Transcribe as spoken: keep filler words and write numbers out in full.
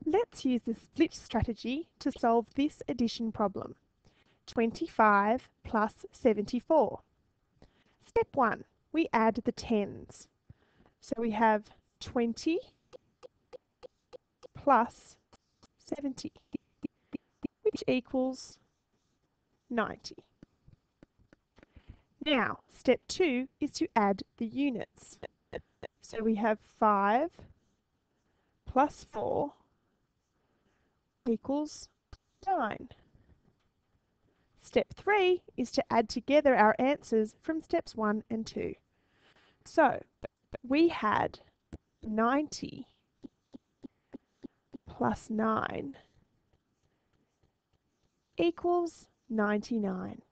Let's use the split strategy to solve this addition problem. twenty-five plus seventy-four. Step one, we add the tens. So we have twenty plus seventy, which equals ninety. Now, step two is to add the units. So we have five plus four equals nine. Step three is to add together our answers from steps one and two. So we had ninety plus nine equals ninety-nine.